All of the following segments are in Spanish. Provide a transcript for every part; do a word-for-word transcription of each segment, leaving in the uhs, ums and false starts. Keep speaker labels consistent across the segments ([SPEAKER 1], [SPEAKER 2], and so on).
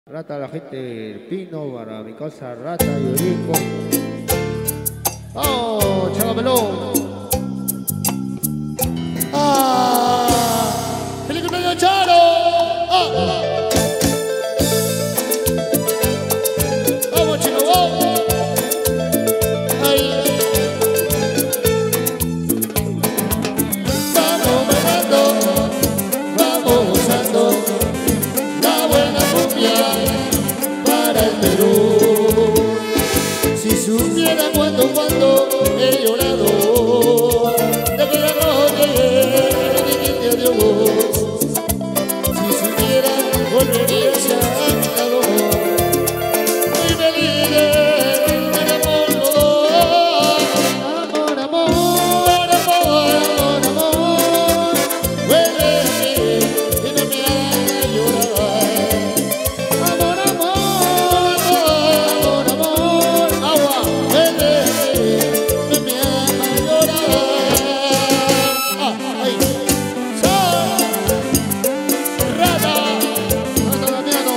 [SPEAKER 1] Rata, la gente del Pino, para mi casa Rata y Orico. ¡Oh, chaval!
[SPEAKER 2] ¡Ah! ¡Feliz cumpleaños, Charo! ¡Ah! ¡Vamos, chicos, vamos! ¡Ahí! Vamos bailando, vamos gozando la buena cumbia para el Perú. Si supiera cuánto, cuánto he llorado de que la noche dijiste adiós. Si supiera volverías a mi lado, muy feliz en amor los dos. Amor, amor, amor, amor, amor, vuelve a mí y no me hagas llorar. Amor, amor, amor, amor, agua, vuelve a mí, no me hagas llorar. Ah, ahí. Rata, Rata Damiano.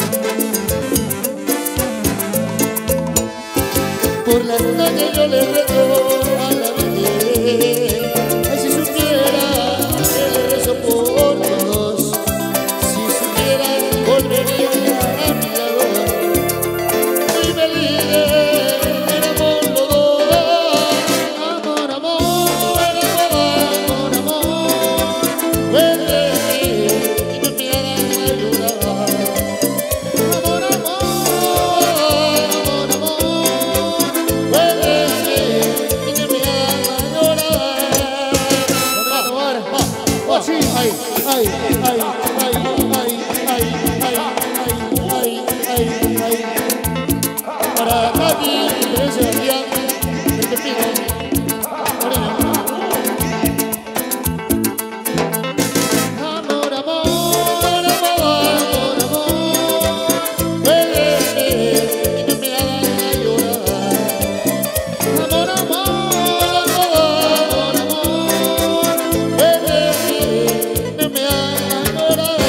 [SPEAKER 2] Por la noche yo le rezo a la Virgen. Ay, si supiera que le rezo por todos. Si supiera volvería a mi lado. Muy feliz en amor los dos. Amor, amor, amor, amor, vuelve a mí y no me hagas llorar. Amor, amor, amor, amor, vuelve a mí y no me hagas llorar. Ah, ah, ah, sí, ay, ay, ay, ay, ay, ay, ay, ay, ay, ay, ay. Para Katy, Teresa García, el Pepino, Moreno. Amor, amor, amor, amor, vuelve a mí y no me hagas llorar. Amor, amor, amor, amor, vuelve a mí, no me hagas llorar.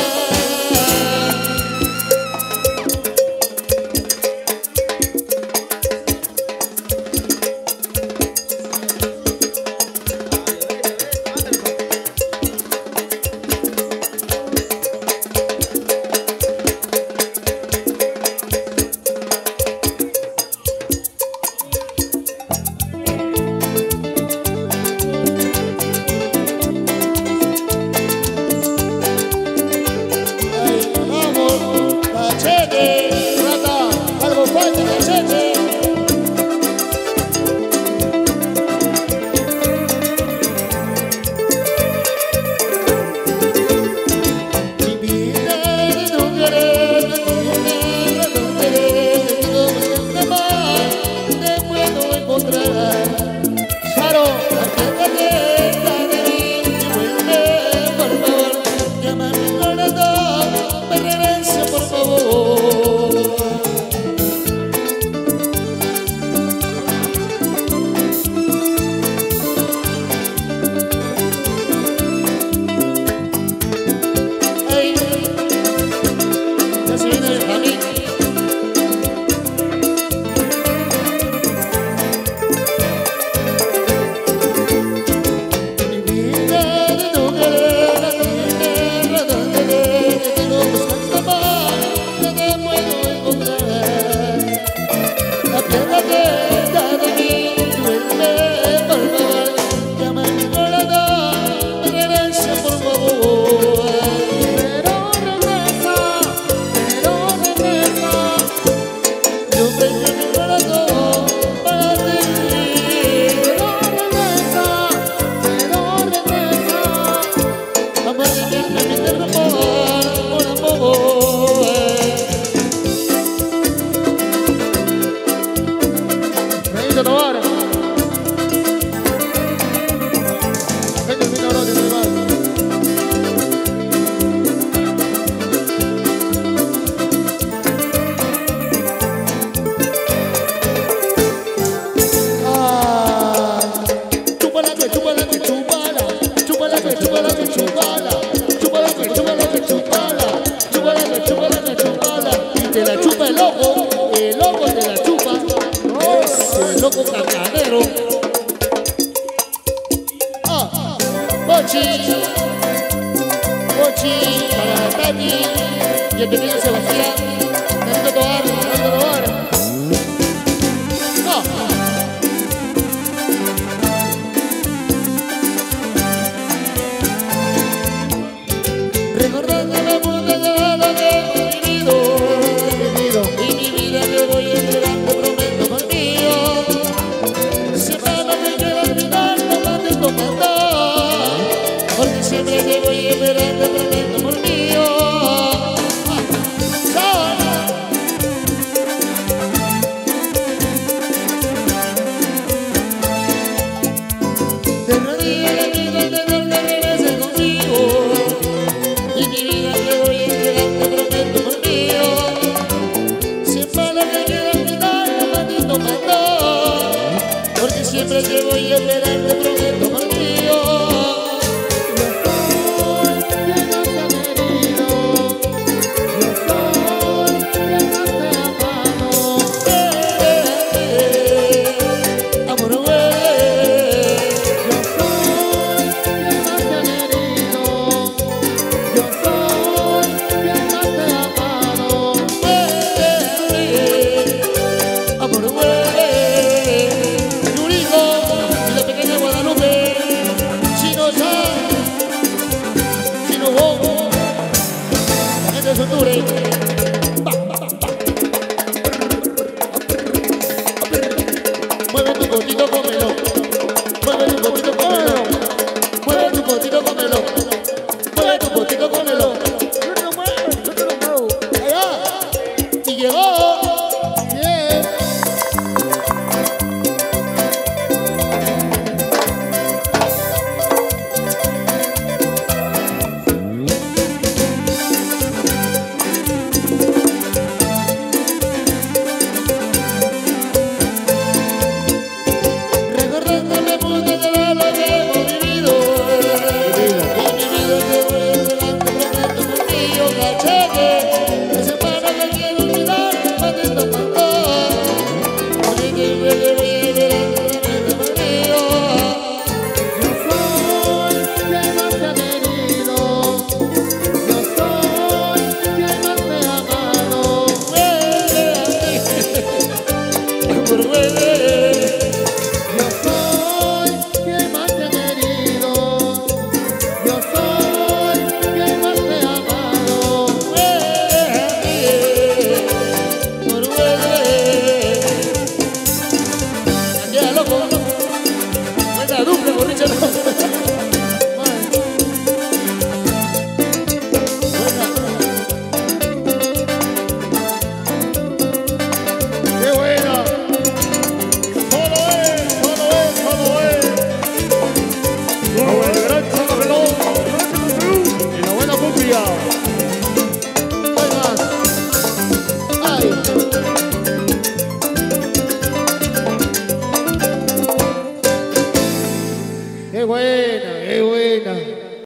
[SPEAKER 2] Ay, vamos, Machete, Rata, algo falta, Machete. Mi vida no querer, mi vida no querer, no me sienta mal, te puedo encontrar. Charo, acércate, dale, y vuelve, por favor, llama a mi corazón, me regresa, por favor. te la chupa el loco, el loco te la chupa, es el loco cacanero. Ah, Bochi, Bochi para Tati y el pequeño Sebastián, Nanito Tobar, Nanito Tobar. Recordando la puta llegada que hemos vivido, y mi vida te voy a entregar, te prometo por mío. Siempre no me queda al final, no mates tu matar, porque siempre te voy a esperar, te prometo por mío. Te rodilla la vida de dar que regreses conmigo. Y mi vida te voy a entregar, te prometo por mío. Siempre lo que queda al final, no maldito matar, porque siempre te voy a esperar, te prometo por mío. Mueve tu cotito.